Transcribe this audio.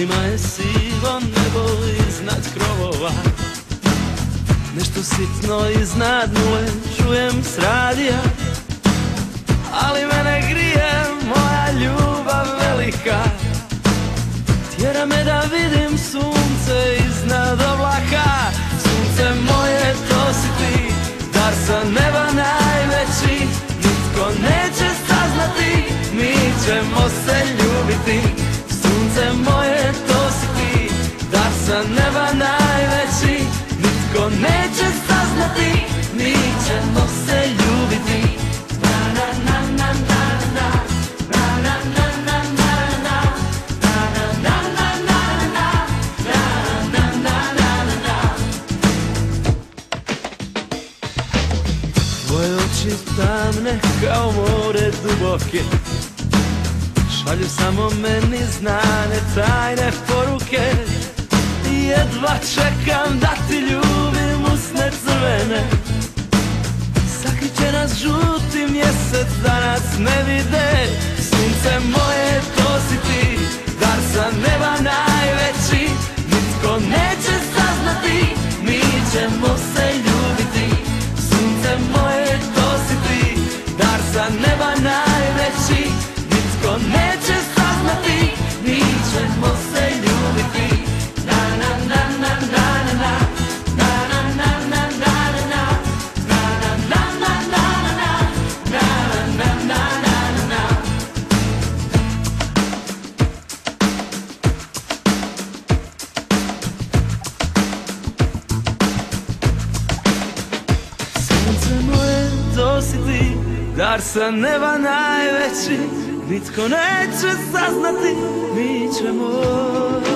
Danima je sivo nebo iznad krovova, nešto sitno iznad nule čujem s radija, ali mene grije moja ljubav velika. Tjera me da vidim sunce iznad oblaka. Sunce moje, to si ti, dar sa neba najveći. Nitko neće saznati, mi ćemo se ljubiti. Sunce moje, to si ti, dar sa neba najveći. Nitko neće saznati, mi ćemo se ljubiti. Tvoje oči tamne kao more duboke, šalju samo meni znane tajne poruke. Jedva čekam da ti ljubim usne crvene. Sakriće nas žuti mjesec da nas ne vide. Sunce moje, to si ti, dar sa neba najveći. Nitko neće saznati, mi ćemo se ljubiti. Sunce moje, to si ti, dar sa neba najveći. Nitko neće saznati, mi ćemo se ljubiti. Dar sa neba najveći, nitko neće saznati, mi ćemo